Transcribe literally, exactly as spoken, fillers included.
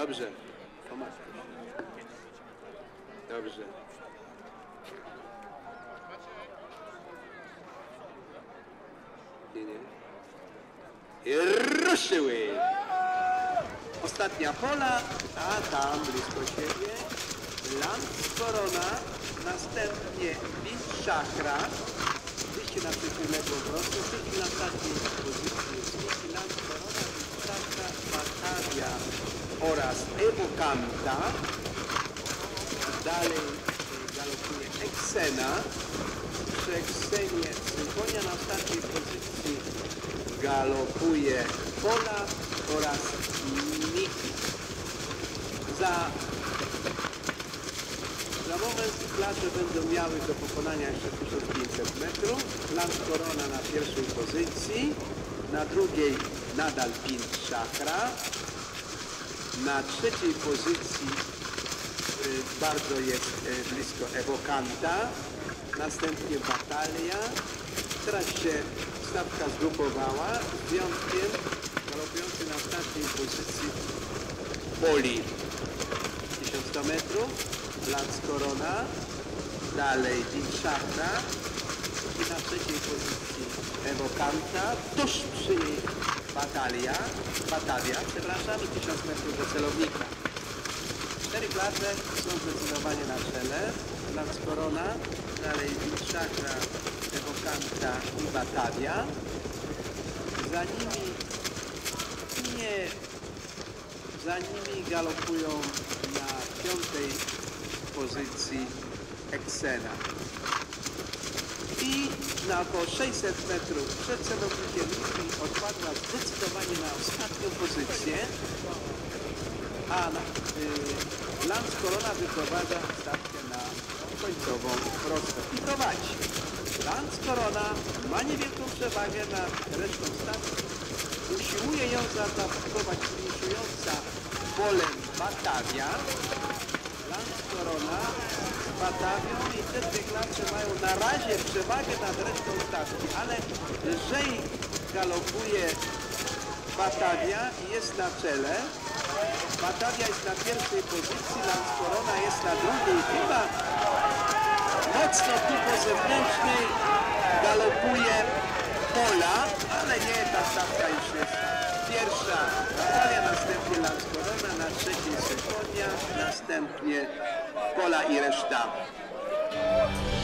Dobrze. Dobrze. Nie, nie. I ruszyły. Ostatnia pola, a tam blisko siebie Lance Corona, następnie Wind Chakra, wyjście na przeciwległą prostą, w tej chwili na ostatniej pozycji jest Lance Corona, Wind Chakra, Batavia oraz Evocanta. Dalej galopuje Exena, przy Exenie Symfonia, na ostatniej pozycji galopuje Pola oraz Miki. Za, za moment klacze będą miały do pokonania jeszcze tysiąc pięćset metrów. Lance Corona na pierwszej pozycji, na drugiej nadal Wind Chakra, na trzeciej pozycji y, bardzo jest y, blisko Evocanta, następnie Batavia. Teraz się stawka zgrupowała z wyjątkiem galopujący na ostatniej pozycji Poli. tysiąc sto metrów, Lance Corona, dalej Wind Chakra i na trzeciej pozycji Evocanta, tuż przy niej Batavia, Batavia, przepraszam, i tysiąc metrów do celownika. Cztery klacze są zdecydowanie na czele, Lance Corona, dalej Wind Chakra, Evocanta i Batavia. Za nimi nie, za nimi galopują na piątej pozycji Exena. I na około sześćset metrów przed celownikiem Miki odpadła zdecydowanie na ostatnią pozycję, a na, y, Lance Corona wyprowadza stawkę na końcową prostą i prowadzi. Lance Corona ma niewielką przewagę nad resztą stawki. Usiłuje ją zaatakować finiszująca polem Batavia. Lance Corona z Batavią i te dwie klacze mają na razie przewagę nad resztą stawki, ale lżej galopuje Batavia i jest na czele. Batavia jest na pierwszej pozycji, Lance Corona jest na drugiej. Chyba mocno tu po zewnętrznej galopuje Pola, ale nie, ta stawka już jest pierwsza Batavia, następnie Lance Corona, na trzeciej Symfonia, następnie Pola i reszta.